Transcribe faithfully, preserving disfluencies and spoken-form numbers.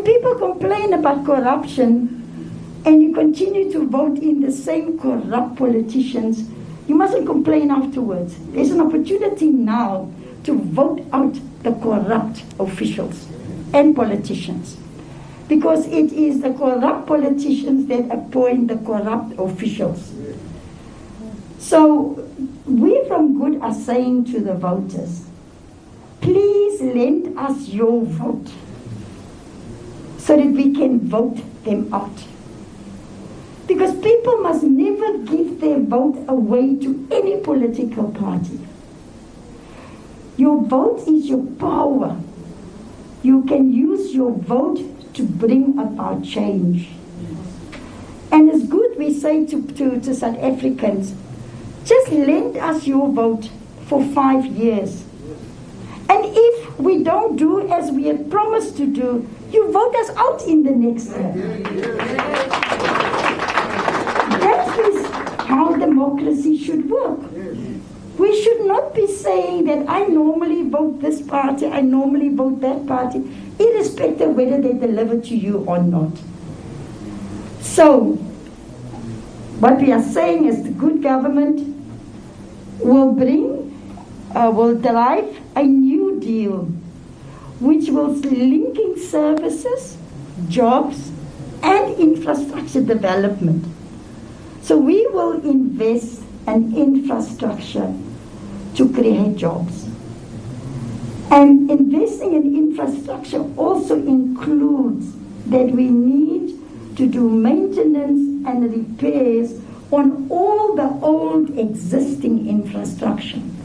when people complain about corruption and you continue to vote in the same corrupt politicians, you mustn't complain afterwards. There's an opportunity now to vote out the corrupt officials and politicians, because it is the corrupt politicians that appoint the corrupt officials. So we from Good are saying to the voters, please lend us your vote so that we can vote them out. Because people must never give their vote away to any political party. Your vote is your power. You can use your vote to bring about change. And it's good we say to, to, to South Africans, just lend us your vote for five years. And if we don't do as we had promised to do, you vote us out in the next year. That is how democracy should work. We should not be saying that I normally vote this party, I normally vote that party, irrespective of whether they deliver to you or not. So, what we are saying is the good government will bring, uh, will drive a new deal which will linking services, jobs, and infrastructure development. So we will invest in infrastructure to create jobs. And investing in infrastructure also includes that we need to do maintenance and repairs on all the old existing infrastructure.